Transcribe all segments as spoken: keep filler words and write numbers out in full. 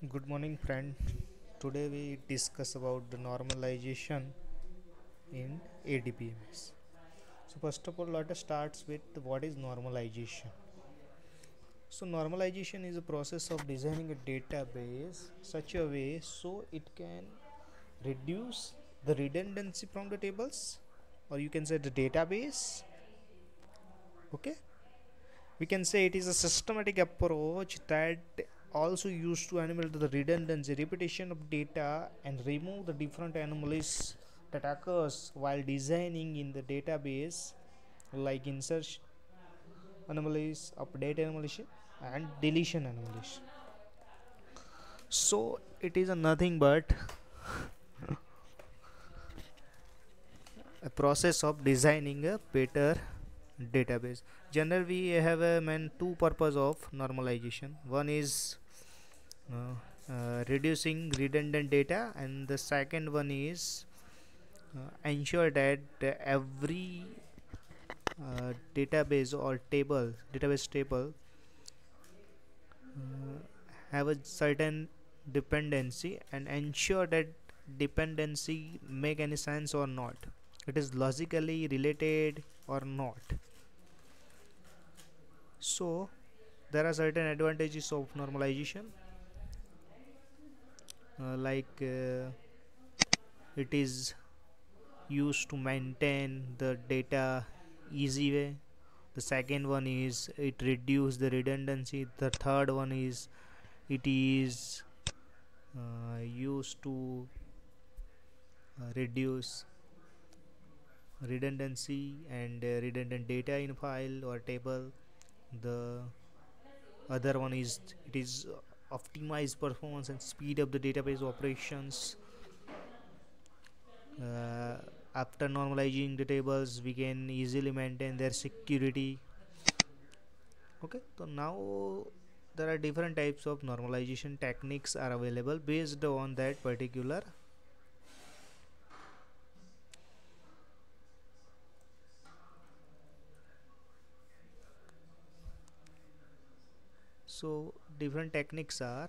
Good morning, friend. Today we discuss about the normalization in A D B Ms. So first of all, let us start with what is normalization. So normalization is a process of designing a database such a way so it can reduce the redundancy from the tables, or you can say the database. Okay, we can say it is a systematic approach that also used to eliminate the redundancy repetition of data and remove the different anomalies that occurs while designing in the database, like insertion anomalies, update anomalies, and deletion anomalies. So it is a nothing but a process of designing a better database. Generally we have a main two purpose of normalization. One is uh, uh, reducing redundant data, and the second one is uh, ensure that uh, every uh, database or table database table uh, have a certain dependency and ensure that dependency make any sense or not, it is logically related or not. So there are certain advantages of normalization, uh, like uh, it is used to maintain the data easy way. The second one is it reduce the redundancy. The third one is it is uh, used to uh, reduce redundancy and uh, redundant data in file or table. The other one is it is optimize performance and speed of the database operations. uh, After normalizing the tables we can easily maintain their security. Okay, so now there are different types of normalization techniques are available based on that particular. So different techniques are,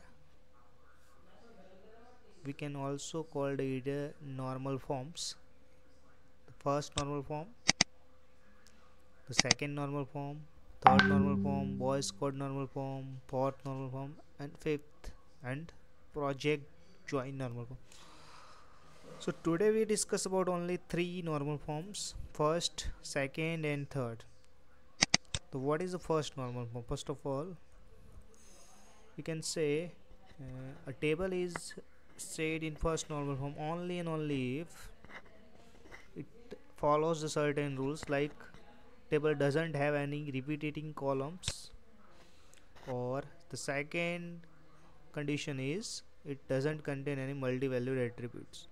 we can also call it uh, normal forms. The first normal form, the second normal form, third normal form, voice code normal form, fourth normal form, and fifth and project join normal form. So today we discuss about only three normal forms: first, second, and third. So what is the first normal form? First of all, we can say uh, a table is said in first normal form only and only if it follows the certain rules, like table doesn't have any repeating columns, or the second condition is it doesn't contain any multi-valued attributes.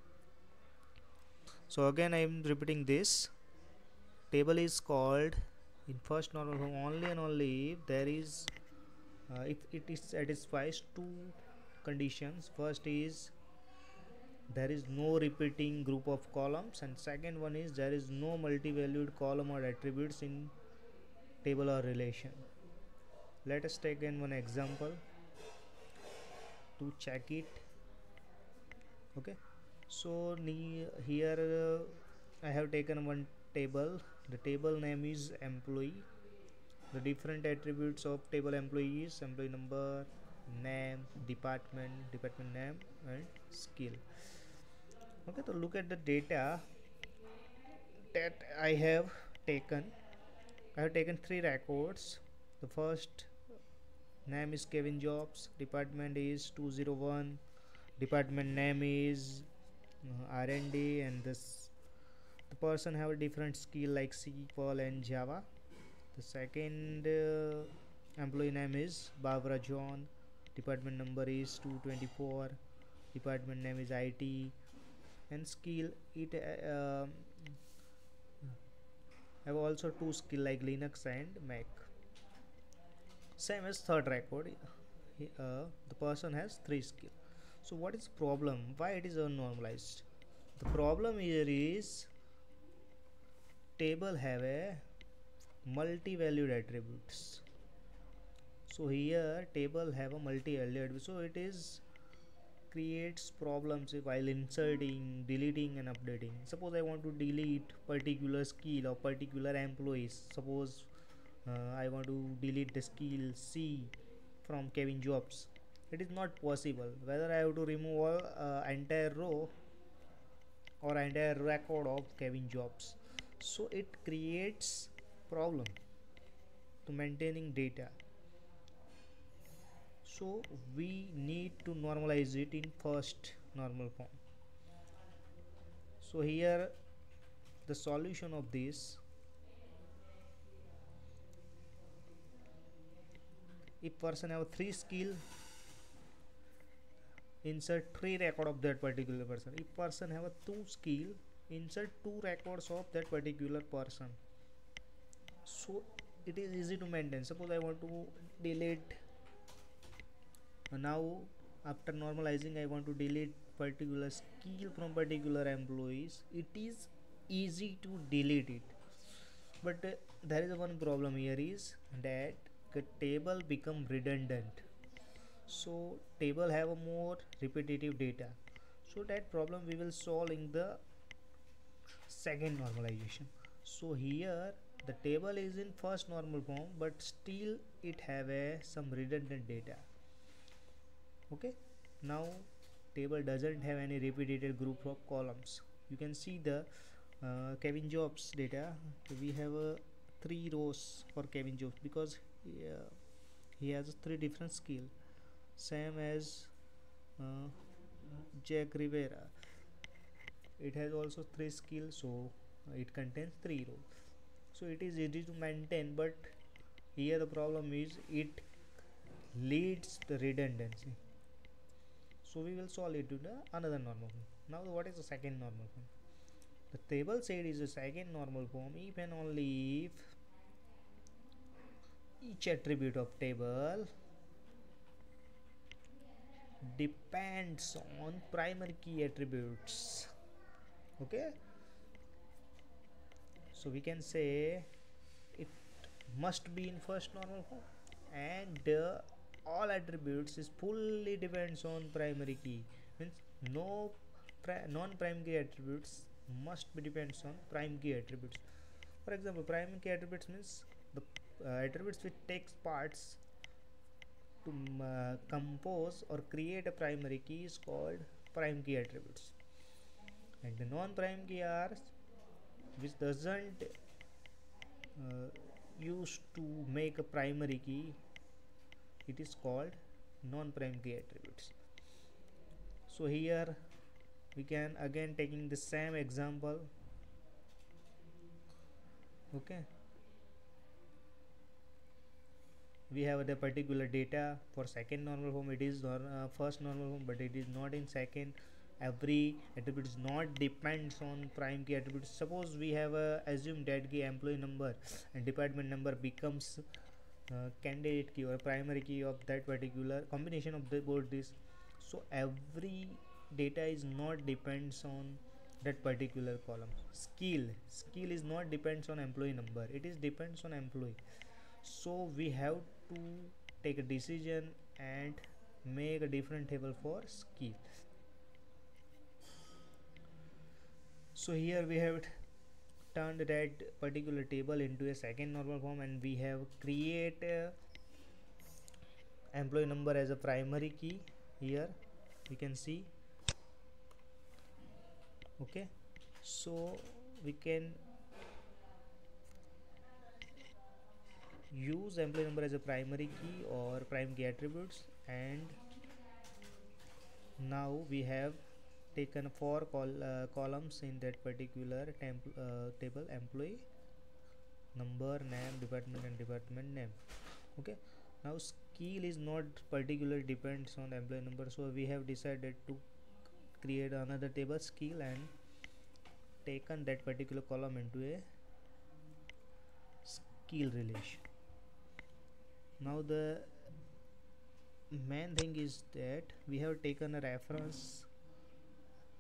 So again I am repeating this: table is called in first normal form only and only if there is uh, if it is satisfies two conditions. First is there is no repeating group of columns, and second one is there is no multi-valued column or attributes in table or relation. Let us take in one example to check it. Okay, so here uh, I have taken one table. The table name is employee. The different attributes of table employee is employee number, name, department, department name, and skill. Okay, so look at the data that I have taken. I have taken three records. The first name is Kevin Jobs, department is two oh one, department name is uh, R and D, and this the person have a different skill like S Q L and Java. The second uh, employee name is Barbara John, department number is two twenty-four, department name is I T, and skill it uh, have also two skill like Linux and Mac. Same as third record, uh, the person has three skill. So what is problem? Why it is unnormalized? The problem here is table have a multi-valued attributes. So here table have a multi-early attribute, so it is creates problems while inserting, deleting and updating. Suppose I want to delete particular skill or particular employees. Suppose uh, I want to delete the skill C from Kevin Jobs. It is not possible. Whether I have to remove all uh, entire row or entire record of Kevin Jobs. So it creates problem to maintaining data. So we need to normalize it in first normal form. So here the solution of this, if person have three skill, insert three record of that particular person. If person have a two skill, insert two records of that particular person. So it is easy to maintain. Suppose I want to delete uh, now after normalizing I want to delete particular skill from particular employees. It is easy to delete it, but uh, there is one problem here is that the table become redundant. So table have a more repetitive data, so that problem we will solve in the second normalization. So here the table is in first normal form, but still it have a some redundant data. Okay, now table doesn't have any repeated group of columns. You can see the uh, Kevin Jobs data. We have uh, three rows for Kevin Jobs because uh, he has three different skill, same as uh, Jack Rivera. It has also three skills, so uh, it contains three rows. So it is easy to maintain, but here the problem is it leads the redundancy. So we will solve it to the another normal form. Now what is the second normal form? The table said is a second normal form if and only if each attribute of table depends on primary key attributes. Okay, so we can say it must be in first normal form, and uh, all attributes is fully depends on primary key, means no non-prime key attributes must be depends on prime key attributes. For example, prime key attributes means the uh, attributes which takes parts to uh, compose or create a primary key is called prime key attributes, and the non-prime key are which doesn't uh, used to make a primary key, it is called non-prime key attributes. So here we can again taking the same example. Okay, we have the particular data for second normal form. It is uh, first normal form, but it is not in second. Every attribute is not depends on prime key attributes. Suppose we have a assume that key employee number and department number becomes uh, candidate key or primary key of that particular combination of the both this. So every data is not depends on that particular column. Skill skill is not depends on employee number, it is depends on employee. So we have to take a decision and make a different table for skill. So here we have turned that particular table into a second normal form, and we have create a employee number as a primary key. Here we can see. Okay, so we can use employee number as a primary key or prime key attributes, and now we have taken four col uh, columns in that particular uh, table: employee number, name, department and department name. Okay, now skill is not particular depends on the employee number, so we have decided to create another table skill and taken that particular column into a skill relation. Now the main thing is that we have taken a reference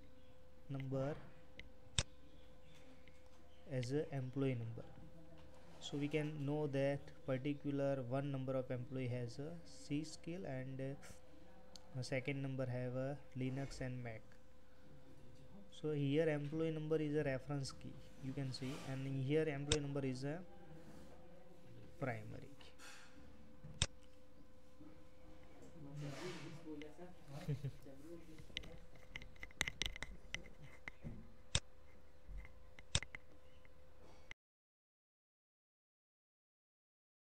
number as a employee number. So we can know that particular one number of employee has a C skill, and uh, a second number have a Linux and Mac. So here employee number is a reference key, you can see, and here employee number is a primary key.